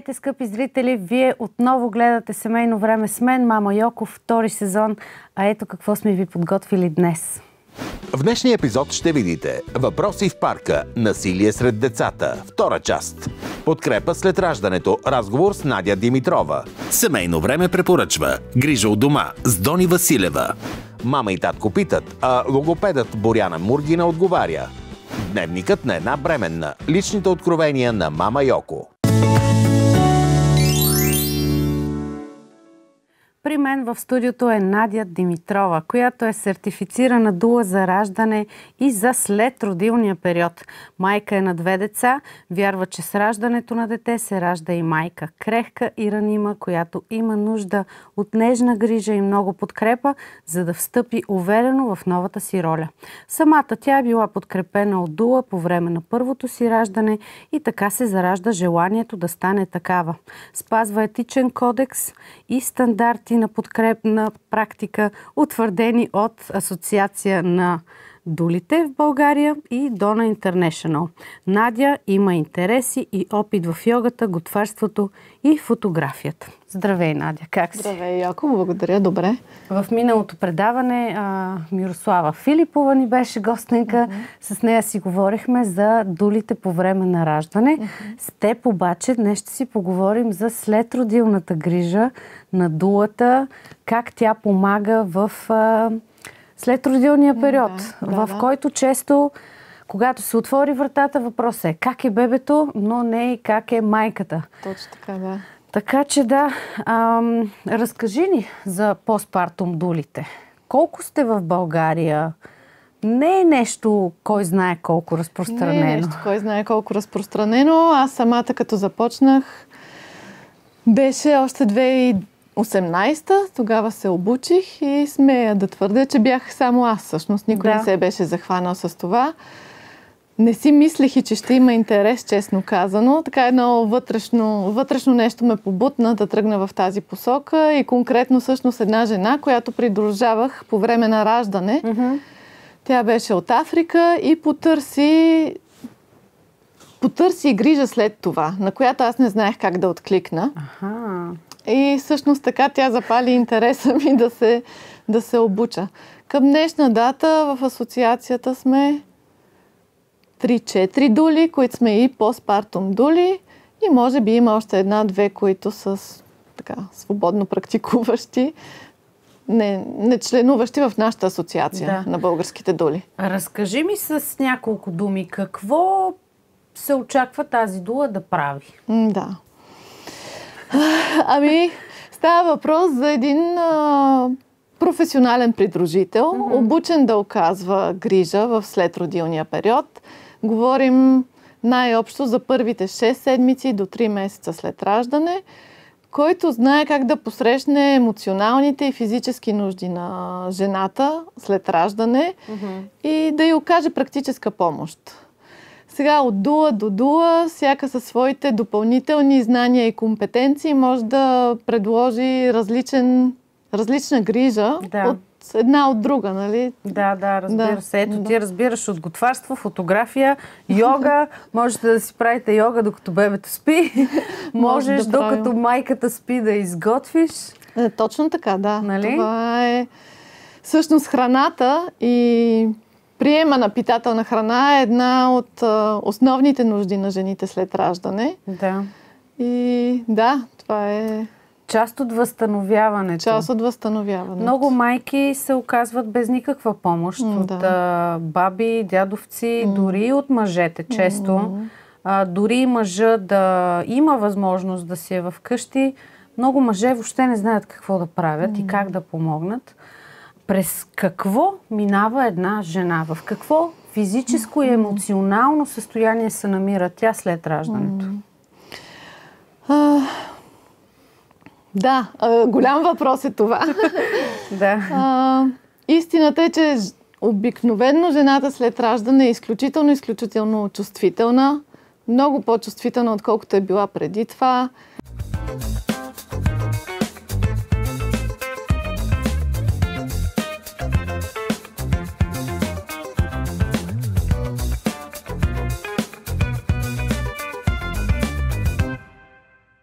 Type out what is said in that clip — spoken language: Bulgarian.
Здравейте, скъпи зрители! Вие отново гледате Семейно време с мен, Мама Йоко, втори сезон. А ето какво сме ви подготвили днес. В днешния епизод ще видите въпроси в парка, насилие сред децата, втора част. Подкрепа след раждането, разговор с Надя Димитрова. Семейно време препоръчва грижа от дома с Дони Василева. Мама и татко питат, а логопедът Боряна Мургина отговаря. Дневникът на една бременна. Личните откровения на Мама Йоко. При мен в студиото е Надя Димитрова, която е сертифицирана дула за раждане и за следродилния период. Майка е на 2 деца, вярва, че с раждането на дете се ражда и майка. Крехка и ранима, която има нужда от нежна грижа и много подкрепа, за да встъпи уверено в новата си роля. Самата тя е била подкрепена от дула по време на първото си раждане и така се заражда желанието да стане такава. Спазва етичен кодекс и стандарти на подкрепна практика, утвърдени от Асоциация на дулите в България и Dona International. Надя има интереси и опит в йогата, готварството и фотографията. Здравей, Надя, как си? Здравей, Йоко, благодаря, добре. В миналото предаване Мирослава Филипова ни беше гостенка. С нея си говорихме за дулите по време на раждане. С теб обаче днес ще си поговорим за следродилната грижа на дулата, как тя помага в следродилния период, в който често, когато се отвори вратата, въпросът е как е бебето, но не и как е майката. Точно така, да. Така че разкажи ни за постпартум дулите. Колко сте в България? Не е нещо, кой знае колко разпространено. Не е нещо, кой знае колко разпространено. Аз самата като започнах, беше още 2018-та, тогава се обучих и смея да твърдя, че бях само аз всъщност. Никой не се беше захванал с това. Не си мислех и, че ще има интерес, честно казано. Така едно вътрешно нещо ме побутна да тръгна в тази посока и конкретно всъщност една жена, която придружавах по време на раждане. Тя беше от Африка и потърси грижа след това, на която аз не знаех как да откликна. И всъщност така тя запали интереса ми да се обуча. Към днешна дата в асоциацията сме 3-4 дули, които сме и постпартум дули и може би има още 1-2, които са така свободно практикуващи, не членуващи в нашата асоциация на българските дули. Разкажи ми с няколко думи, какво се очаква тази дула да прави? Да. Ами, става въпрос за един професионален придружител, обучен да оказва грижа в следродилния период. Говорим най-общо за първите 6 седмици до 3 месеца след раждане, който знае как да посрещне емоционалните и физически нужди на жената след раждане и да й окаже практическа помощ. Сега от дула до дула, всяка със своите допълнителни знания и компетенции може да предложи различна грижа от една от друга, нали? Да, разбира се. Ето ти разбираш от готварство, фотография, йога. Можете да си правите йога, докато бебето спи. Можеш, докато майката спи, да изготвиш. Точно така, да. Нали? Това е всъщност храната и приема на питателна храна е една от основните нужди на жените след раждане. Да. И да, това е част от възстановяването. Част от възстановяването. Много майки се оказват без никаква помощ от баби, дядовци, дори от мъжете често. Дори мъжа да има възможност да си е вкъщи, много мъже въобще не знаят какво да правят и как да помогнат. През какво минава една жена? В какво физическо и емоционално състояние се намира тя след раждането? Да, голям въпрос е това. Истината е, че обикновено жената след раждане е изключително чувствителна. Много по-чувствителна, отколкото е била преди това.